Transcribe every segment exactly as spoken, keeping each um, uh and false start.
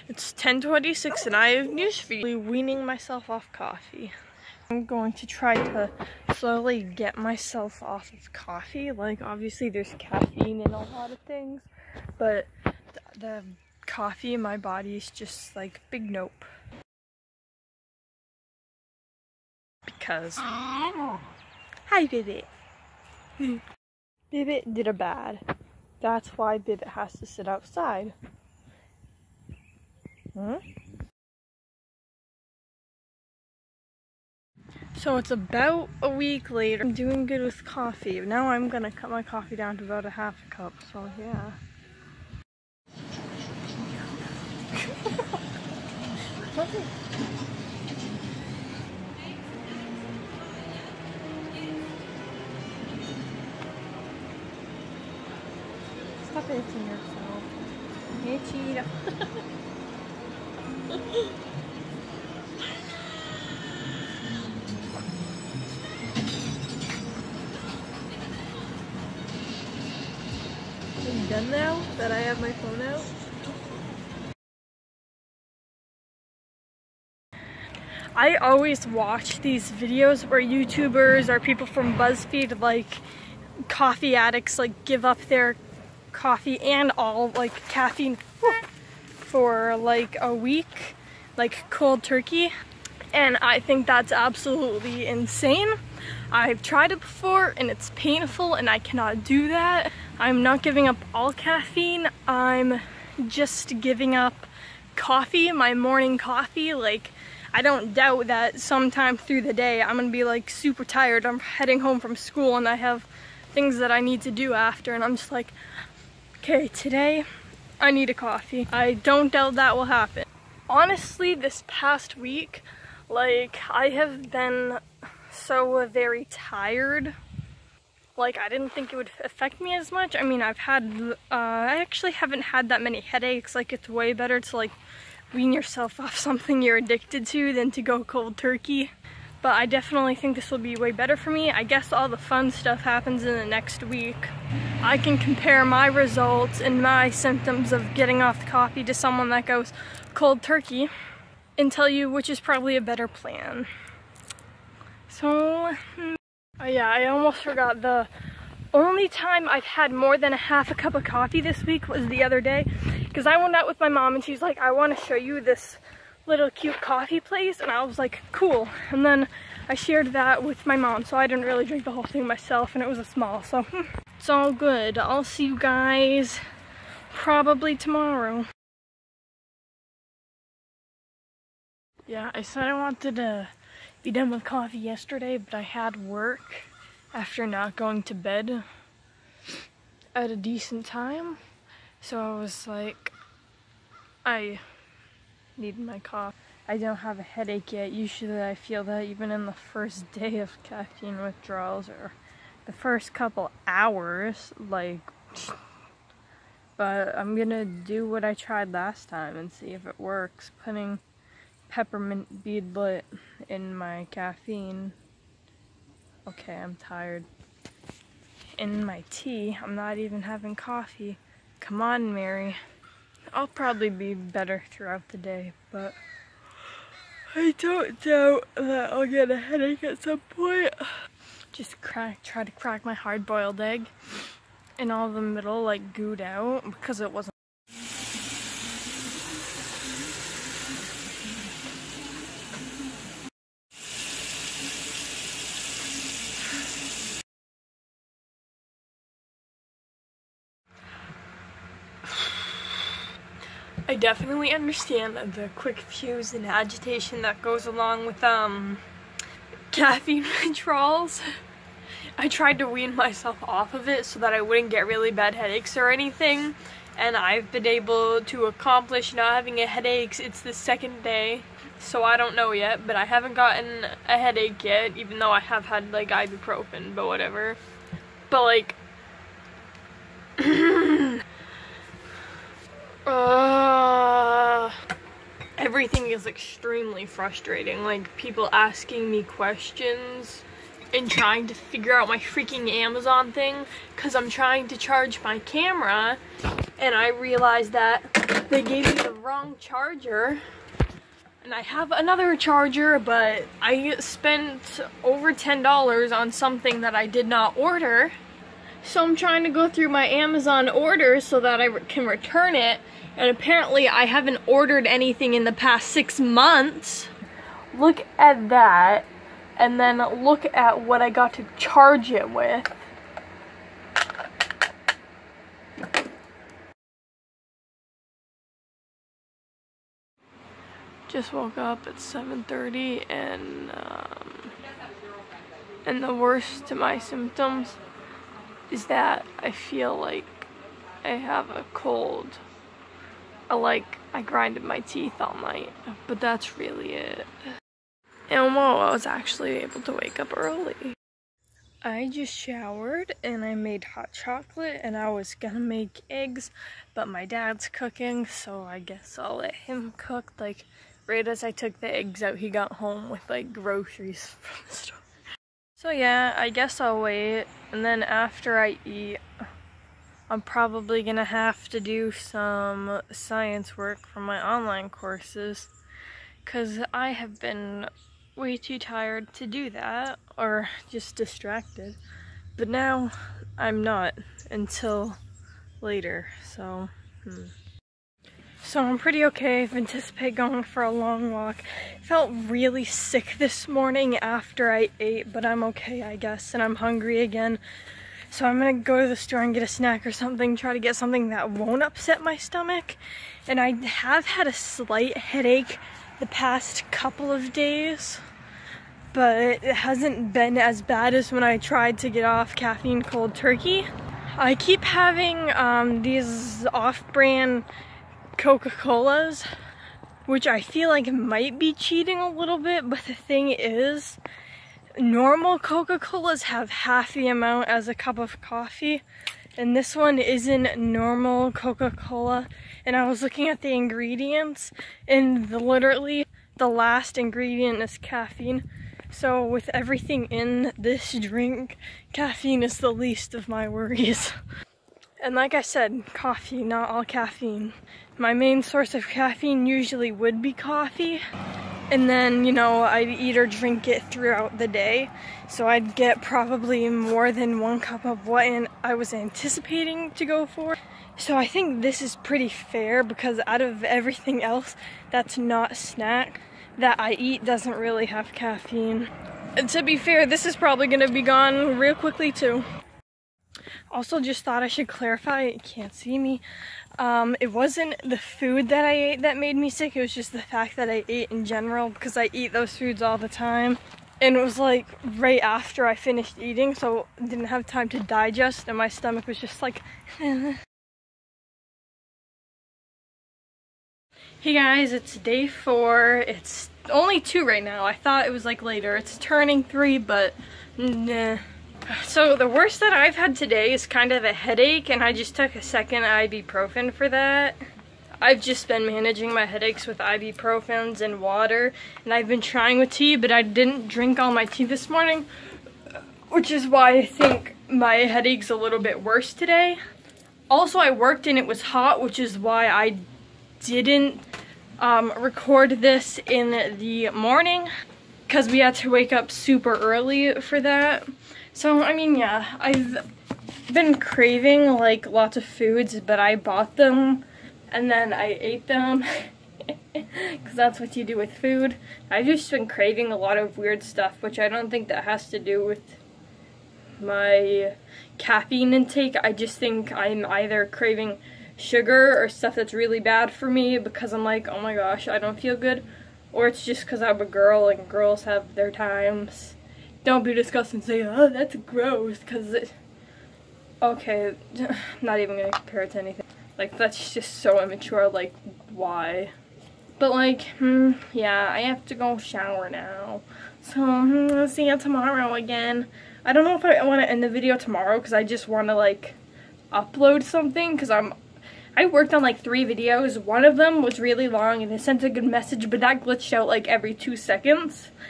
It's ten twenty-six and I have news for you. Weaning myself off coffee. I'm going to try to slowly get myself off of coffee. Like, obviously there's caffeine in a lot of things, but th the coffee in my body is just like big nope. Because hi Bibbit. Bibbit did a bad. That's why Bibbit has to sit outside. Hmm? So it's about a week later. I'm doing good with coffee. Now I'm gonna cut my coffee down to about a half a cup, so yeah. Stop itching yourself. Itchy. Are you done now that I have my phone out? I always watch these videos where YouTubers or people from BuzzFeed, like coffee addicts, like give up their coffee and all like caffeine for like a week, like cold turkey. And I think that's absolutely insane. I've tried it before and it's painful and I cannot do that. I'm not giving up all caffeine. I'm just giving up coffee, my morning coffee. Like, I don't doubt that sometime through the day I'm gonna be like super tired. I'm heading home from school and I have things that I need to do after, and I'm just like, okay, today I need a coffee. I don't doubt that will happen. Honestly, this past week, like, I have been so very tired. Like, I didn't think it would affect me as much. I mean, I've had, uh, I actually haven't had that many headaches. Like, it's way better to like wean yourself off something you're addicted to than to go cold turkey. But I definitely think this will be way better for me. I guess all the fun stuff happens in the next week. I can compare my results and my symptoms of getting off the coffee to someone that goes cold turkey and tell you which is probably a better plan. So, oh yeah, I almost forgot. The only time I've had more than a half a cup of coffee this week was the other day, because I went out with my mom and she's like, I want to show you this little cute coffee place, and I was like, cool. And then I shared that with my mom, so I didn't really drink the whole thing myself, and it was a small, so it's all good. I'll see you guys probably tomorrow. Yeah, I said I wanted to be done with coffee yesterday, but I had work after not going to bed at a decent time, so I was like, I need my coffee. I don't have a headache yet. Usually I feel that even in the first day of caffeine withdrawals or the first couple hours, like, but I'm gonna do what I tried last time and see if it works, putting peppermint beadlet in my caffeine. Okay, I'm tired. In my tea. I'm not even having coffee. Come on, Mary. I'll probably be better throughout the day, but I don't doubt that I'll get a headache at some point. Just crack, try to crack my hard-boiled egg, and all the middle like gooed out because it wasn't. I definitely understand the quick fuse and agitation that goes along with um, caffeine withdrawals. I tried to wean myself off of it so that I wouldn't get really bad headaches or anything, and I've been able to accomplish not having a headache. It's the second day, so I don't know yet, but I haven't gotten a headache yet, even though I have had like ibuprofen, but whatever. But like, Uh, everything is extremely frustrating. Like, people asking me questions and trying to figure out my freaking Amazon thing because I'm trying to charge my camera and I realized that they gave me the wrong charger. And I have another charger, but I spent over ten dollars on something that I did not order. So I'm trying to go through my Amazon orders so that I can return it. And apparently I haven't ordered anything in the past six months. Look at that. And then look at what I got to charge it with. Just woke up at seven thirty, and um, and the worst to my symptoms is that I feel like I have a cold. I like I grinded my teeth all night, but that's really it. And whoa, I was actually able to wake up early. I just showered and I made hot chocolate, and I was gonna make eggs, but my dad's cooking, so I guess I'll let him cook. Like, right as I took the eggs out, he got home with like groceries from the store. So yeah, I guess I'll wait, and then after I eat, I'm probably gonna have to do some science work for my online courses, because I have been way too tired to do that, or just distracted. But now I'm not until later, so hmm. So I'm pretty okay. I've anticipated going for a long walk. Felt really sick this morning after I ate, but I'm okay, I guess, and I'm hungry again. So I'm gonna go to the store and get a snack or something, try to get something that won't upset my stomach. And I have had a slight headache the past couple of days, but it hasn't been as bad as when I tried to get off caffeine cold turkey. I keep having um, these off-brand Coca-Colas, which I feel like might be cheating a little bit, but the thing is, normal Coca-Colas have half the amount as a cup of coffee, and this one isn't normal Coca-Cola. And I was looking at the ingredients, and the, literally the last ingredient is caffeine. So with everything in this drink, caffeine is the least of my worries. And like I said, coffee, not all caffeine. My main source of caffeine usually would be coffee. And then, you know, I'd eat or drink it throughout the day. So I'd get probably more than one cup of what I was anticipating to go for. So I think this is pretty fair, because out of everything else that's not snack that I eat doesn't really have caffeine. And to be fair, this is probably gonna be gone real quickly too. Also, just thought I should clarify, you can't see me. Um, it wasn't the food that I ate that made me sick, it was just the fact that I ate in general, because I eat those foods all the time. And it was like right after I finished eating, so I didn't have time to digest, and my stomach was just like Hey guys, it's day four. It's only two right now. I thought it was like later. It's turning three, but nah. So the worst that I've had today is kind of a headache, and I just took a second ibuprofen for that. I've just been managing my headaches with ibuprofens and water, and I've been trying with tea, but I didn't drink all my tea this morning, which is why I think my headache's a little bit worse today. Also, I worked and it was hot, which is why I didn't um, record this in the morning, because we had to wake up super early for that. So, I mean, yeah, I've been craving like lots of foods, but I bought them and then I ate them because that's what you do with food. I've just been craving a lot of weird stuff, which I don't think that has to do with my caffeine intake. I just think I'm either craving sugar or stuff that's really bad for me because I'm like, oh my gosh, I don't feel good, or it's just because I'm a girl and girls have their times. Don't be disgusting and say, oh, that's gross, because it, okay, I'm not even gonna compare it to anything. Like, that's just so immature, like, why? But like, hmm, yeah, I have to go shower now. So, hmm, I'll see you tomorrow again. I don't know if I want to end the video tomorrow, because I just want to, like, upload something, because I'm I worked on like three videos. One of them was really long and it sent a good message, but that glitched out like every two seconds.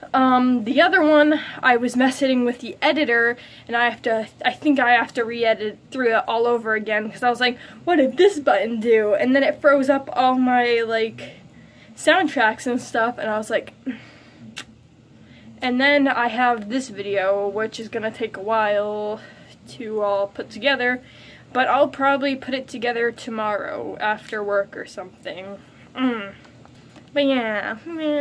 Um, the other one, I was messing with the editor, and I have to, I think I have to re-edit through it all over again, because I was like, what did this button do? And then it froze up all my, like, soundtracks and stuff, and I was like, and then I have this video, which is gonna take a while to all put together, but I'll probably put it together tomorrow after work or something. Mm. But yeah, meh.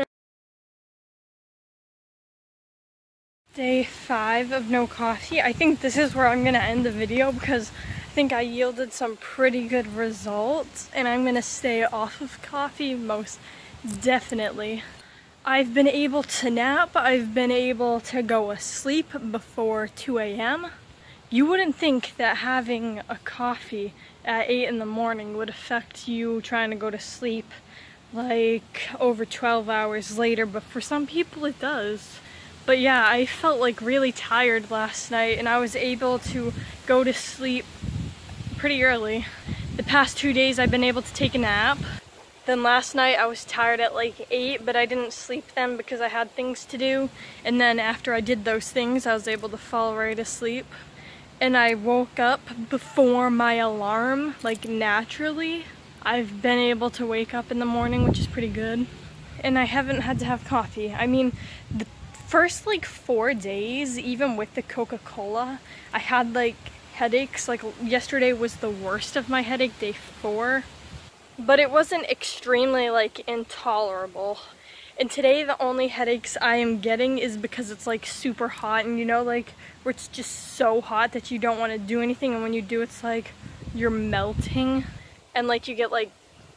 Day five of no coffee. I think this is where I'm gonna end the video because I think I yielded some pretty good results, and I'm gonna stay off of coffee most definitely. I've been able to nap, I've been able to go asleep before two A M You wouldn't think that having a coffee at eight in the morning would affect you trying to go to sleep like over twelve hours later, but for some people it does. But yeah, I felt like really tired last night, and I was able to go to sleep pretty early. The past two days I've been able to take a nap. Then last night I was tired at like eight, but I didn't sleep then because I had things to do. And then after I did those things, I was able to fall right asleep. And I woke up before my alarm, like naturally. I've been able to wake up in the morning, which is pretty good. And I haven't had to have coffee. I mean, the first like four days, even with the Coca-Cola, I had like headaches. Like yesterday was the worst of my headache, day four. But it wasn't extremely like intolerable. And today the only headaches I am getting is because it's like super hot, and you know, like where it's just so hot that you don't want to do anything, and when you do it's like you're melting, and like you get like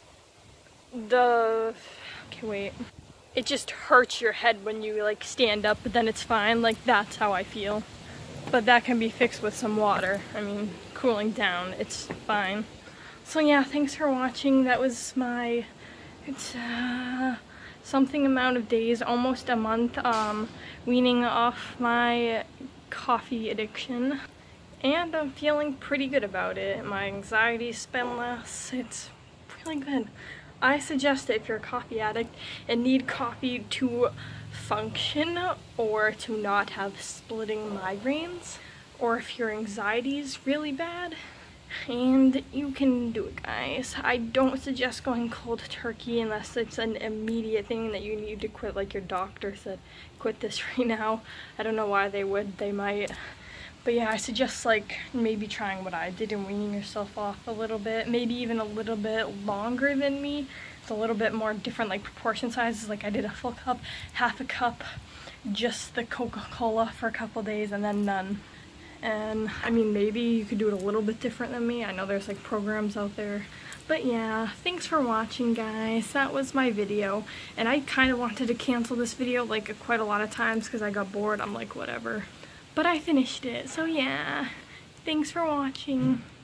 the, okay wait, it just hurts your head when you like stand up, but then it's fine. Like that's how I feel. But that can be fixed with some water. I mean, cooling down, it's fine. So yeah, thanks for watching. That was my, it's uh, something amount of days, almost a month, um, weaning off my coffee addiction. And I'm feeling pretty good about it. My anxiety's been less. It's really good. I suggest that if you're a coffee addict and need coffee to function, or to not have splitting migraines, or if your anxiety is really bad, and you can do it, guys. I don't suggest going cold turkey unless it's an immediate thing that you need to quit, like your doctor said, quit this right now. I don't know why they would, they might. But yeah, I suggest like maybe trying what I did and weaning yourself off a little bit, maybe even a little bit longer than me. It's a little bit more different, like proportion sizes. Like I did a full cup, half a cup, just the Coca-Cola for a couple days, and then none. And I mean, maybe you could do it a little bit different than me. I know there's like programs out there. But yeah, thanks for watching, guys. That was my video. And I kind of wanted to cancel this video like quite a lot of times because I got bored. I'm like, whatever. But I finished it, so yeah. Thanks for watching.